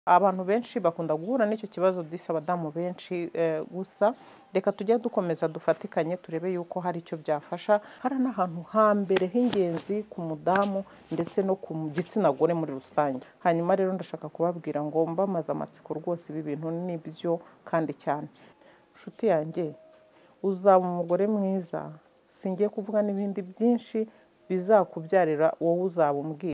Abantu benshi bakunda guhura n'icyo kibazo disi abadamu benshi gusa reka tujye dukomeza dufatikanye turebe yuko hari icyo byafasha. Hari n'ahantu hambere h'ingenzi ku mudamu ndetse no ku gitsina gore muri rusange. Hanyuma rero ndashaka kubabwira ngo mbamaze amatsiko rwose ibi bintu nibyo kandi cyane. Nshuti yanjye uzaba umugore mwiza, singiye kuvuga n'ibindi byinshi bizakubyarira wowe uzaba umbwira.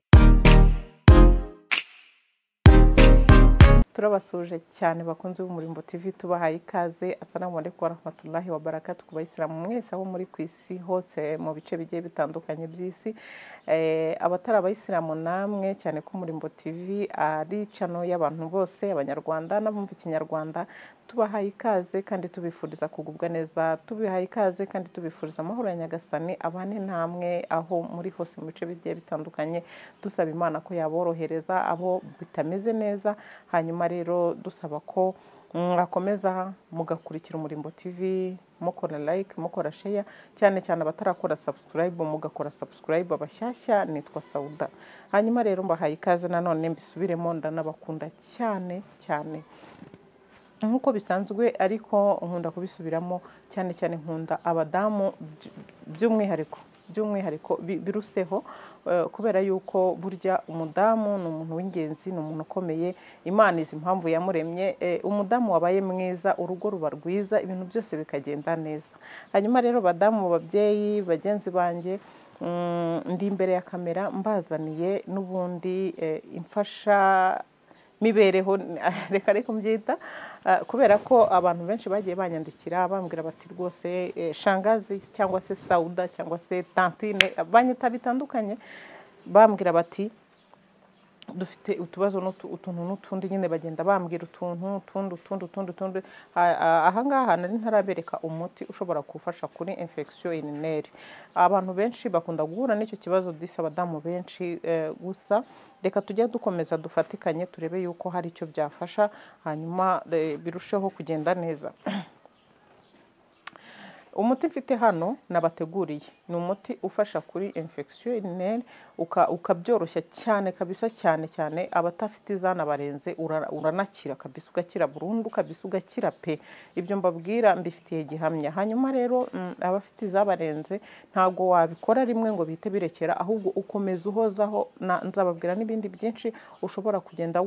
Turabasuje cyane bakunze b'Umurimbo TV, tubahaye ikaze. Assalamu alaikum warahmatullahi wabarakatuh ku bayisilamu mwese aho muri ku isi hose mu bice bigiye bitandukanye by'isi. Abatari abayisilamu namwe cyane ko Umurimbo TV ari channel y'abantu bose, abanyarwanda n'abumva ikinyarwanda, tubahaye ikaze kandi tubifuriza kugubwa neza, tubihaye ikaze kandi tubifuriza amahoro ya Nyagasani abane namwe aho muri hose mu bice bigiye bitandukanye, dusaba Imana ko yaborohereza abo bitameze neza. Hanyuma rero dusaba ko mwakomeza mugakurikira Umurimbo TV, mukora like, mukora share, cyane cyane abatarakora subscribe mugakora subscribe. Abashyashya nitwa Sauda. Hanyuma rero mbahaye ikaze nanone mbisubiremo, ndanabakunda cyane cyane nkuko bisanzwe, ariko nkunda kubisubiramo cyane cyane nkunda abadamu by'umwihariko biruseho, kubera yuko burya umudamu ni umuntu w'ingenzi, ni umuntu ukomeye. Imana izi impamvu yamuremye. Umudamu wabaye mwiza urugo ruba rwiza, ibintu byose bikagenda neza. Hanyuma rero badamu, babyeyi, bagenzi banjye, ndi imbere ya kamera mbazaniye n'ubundi imfasha mibereho, reka mbyita, kubera ko abantu benshi bagiye banyandikira bambwira bati rwose shangazi cyangwa se Sauda cyangwa se tantine, banyita bitandukanye, bambwira bati dufite utubazo utuntu n'utundi, nyine bagenda bambwira utuntu. Aha ngaha nari ntarabereka umuti ushobora gufasha kuri infection urinaire. Abantu benshi bakunda guhura n'icyo kibazo disi abadamu benshi gusa reka tujye dukomeza dufatikanye turebe yuko hari icyo byafasha, hanyuma birusheho kugenda neza. Umuti mfite hano nabateguriye ni umuti ufasha kuri infection urinaire, ukabyoroshya cyane kabisa, cyane abatafite izanabarenze uranakira kabisa, ugakira burundu kabisa, ugakira pe. Ibyo mbabwira mbifitiye gihamya. Hanyuma rero abafite izabarenze ntago wabikora rimwe ngo bihite birekera, ahubwo ukomeza uhozaho. Nzababwira n'ibindi byinshi ushobora kugenda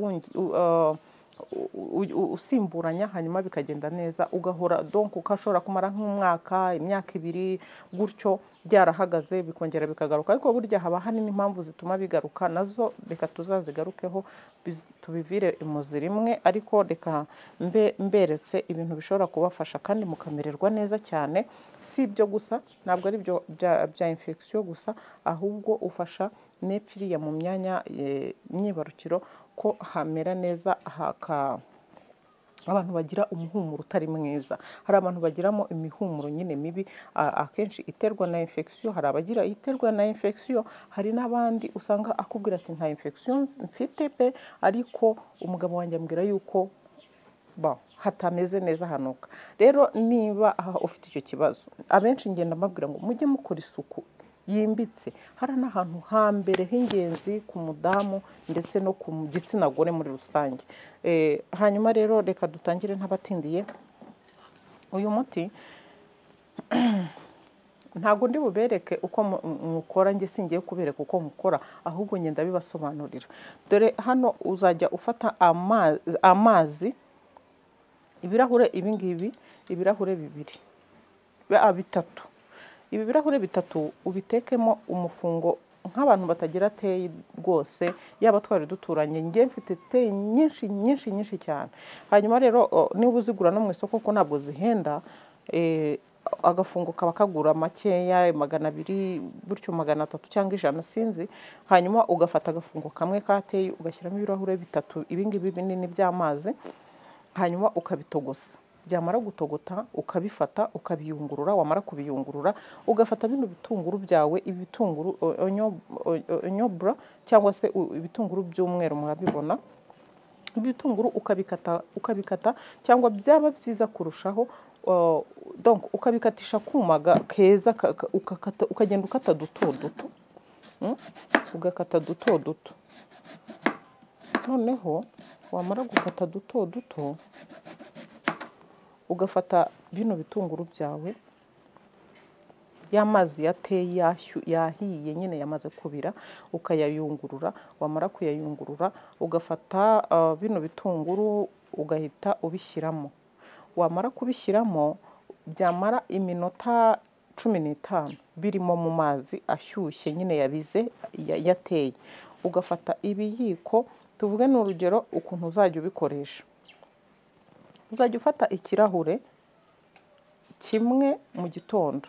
usimburanya, hanyuma bikagenda neza, ugahora donc ukashobora kumara nk'umwaka, imyaka 2 gutyo byarahagaze bikongera bikagaruka. Ariko burya haba hari n'impamvu zituma bigaruka, nazo reka tuzazigarukeho tubivire imuzi rimwe. Ariko reka mberetse ibintu bishobora kubafasha kandi mukamererwa neza cyane. Si ibyo gusa, ntabwo ari byo bya infection gusa, ahubwo ufasha nepfiriya mu myanya myibarukiro ko hamera neza, abantu bagira umuhumuro utari mwiza. Hari abantu bagiramo imihumuro nyine mibi, akenshi iterwa na infection. Hari abagira iterwa na infection, hari n'abandi usanga akubwira ati nta infection mfite pe, ariko umugabo wanjye ambwira yuko hatameze neza, hanuka. Rero niba ufite icyo kibazo, abenshi ngenda mbabwira ngo mujye mukora isuku yimbitse. Hari n'ahantu hambere h'ingenzi ku mudamu ndetse no ku gitsina gore muri rusange. Hanyuma rero reka dutangire ntabatindiye. Uyu muti ntago ndi bubereke uko mukora, nge singiye kubereka uko mukora, ahubwo ngenda bibasobanurira. Dore hano uzajya ufata amazi ibirahure ibingibi, ibirahure 2 bitatu. Ibi birahure 3 ubitekemo umufungo nk'abantu batagira teyi rwose, yaba twari duturanye. Nge mfite teyi nyinshi cyane. Hanyuma rero niba uzigura no mu isoko ko ntabwo zihenda, agafungo kaba kagura makeya 200 buryo 300 cyangwa 100 sinzi. Hanyuma ugafata agafungo kamwe ka teyi ugashyiramo ibirahure 3 ibingibi binini by'amazi, hanyuma ukabitogosa. Byamara gutogota ukabifata ukabiyungurura. Wamara kubiyungurura ugafata bino bitunguru byawe, ibitunguru onyobra cyangwa se ibitunguru by'umweru, murabibona. Ibitunguru ukabikata cyangwa byaba byiza kurushaho, donc ukabikatisha kumaga keza, ukagenda ukata duto ugakata duto. Noneho wamara gukata duto duto, ugafata bino bitunguru byawe, ya mazi yateye yahiye nyine yamaze kubira, ukayayungurura. Wamara kuyayungurura ugafata bino bitunguru ugahita ubishyiramo. Wamara kubishyiramo, byamara iminota 15 birimo mu mazi ashyushye nyine yabize yateye, ugafata ibiyiko, tuvuge n'urugero ukuntu uzajya ubikoresha. Uzajya ufata ikirahure kimwe mu gitondo,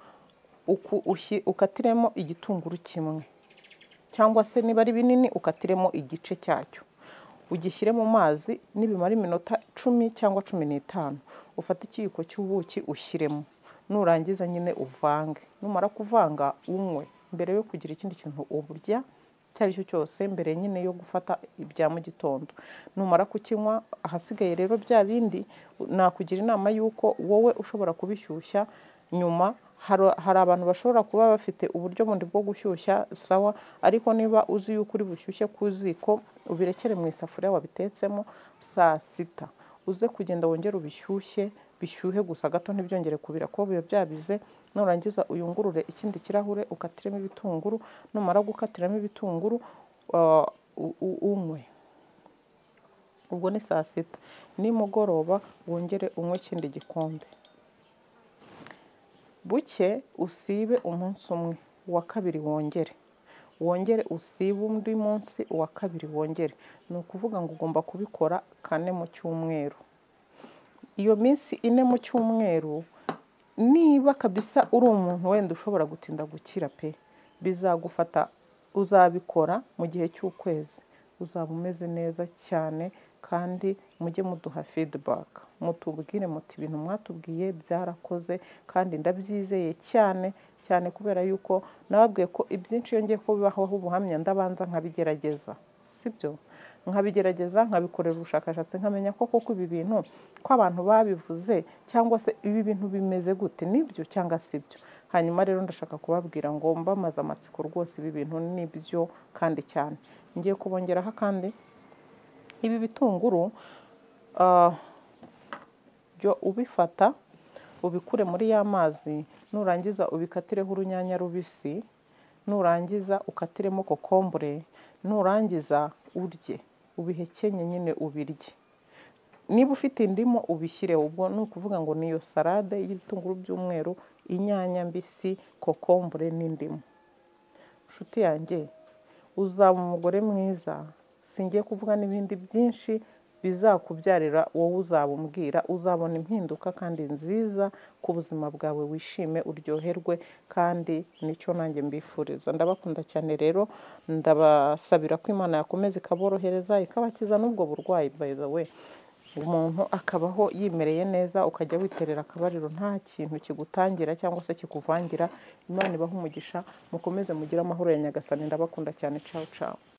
ukatiremo igitunguru kimwe, cyangwa se niba ari binini ukatiremo igice cyacyo, ugishyire mu mazi. Nibimara iminota 10 cyangwa 15, ufate ikiyiko cy'ubuki ushyiremo, nurangiza nyine uvange. Numara kuvanga unywe mbere yo kugira ikindi kintu uburya cyari cyo cyose, mbere nyine yo gufata ibya mu gitondo. Numara kukinywa, ahasigaye rero bya bindi nakugira inama yuko wowe ushobora kubishyushya nyuma. Hari abantu bashobora kuba bafite uburyo bundi bwo gushyushya, sawa, ariko niba uzi yuko uri bushyushye ku ziko, ubirekere mu isafuriya wabitetsemo saa sita. Uze kugenda wongera ubishyushye, bishyuhe gusa gato, ntibyongere kubira ko biba byabize. Nurangiza uyungurure ikindi kirahure ukatiremo ibitunguru. Numara gukatiramo ibitunguru unywe. Ubwo ni saa sita. Nimugoroba wongere unywe ikindi gikombe. Buke usibe umunsi umwe, uwa kabiri wongere usibe undi munsi, uwa kabiri wongere. Ni ukuvuga ngo ugomba kubikora 4 mu cyumweru. Iyo minsi 4 mu cyumweru, niba kabisa uri umuntu wenda ushobora gutinda gukira pe, bizagufata, uzabikora mu gihe cy'ukwezi, uzaba umeze neza cyane. Kandi mujye muduha feedback, mutubwire muti ibintu mwatubwiye byarakoze, kandi ndabyizeye cyane cyane, kubera yuko nababwiye ko ibyinshi yongeye kubibaho ubuhamya ndabanza nkabigerageza, sibyo? Nkabigerageza, nkabikorera ubushakashatsi, nkamenya ko koko ibi bintu ko abantu babivuze, cyangwa se ibi bintu bimeze gute, nibyo cyangwa sibyo. Hanyuma rero ndashaka kubabwira ngo mbamaze amatsiko rwose, ibi bintu nibyo kandi cyane. Ngiye kubongeraho kandi ibi bitunguru, byo ubifata ubikure muri ya mazi, nurangiza ubikatireho urunyanya rubisi, nurangiza ukatiremo kokombure, nurangiza urye, ubihekenye nyine ubirye. Niba ufite indimu ubishyireho. Ubwo ni ukuvuga ngo niyo salade y'ibitunguru by'umweru, inyanya mbisi, kokombure n'indimu. Nshuti yanjye, uzaba umugore mwiza. Singiye kuvuga n'ibindi byinshi bizakubyarira, wowe uzabumbwira, uzabona impinduka kandi nziza ku buzima bwawe, wishime uryoherwe, kandi nicyo nanjye mbifuriza. Ndabakunda cyane rero, ndabasabira ko Imana yakomeza ikaborohereza, ikabakiza n'ubwo burwayi. By the way, umuntu akabaho yimereye neza, ukajya witerera akabariro, nta kintu kigutangira cyangwa se kikuvangira. Imana ibahe umugisha, mukomeze mugire amahoro ya Nyagasani. Ndabakunda cyane. Ciao ciao.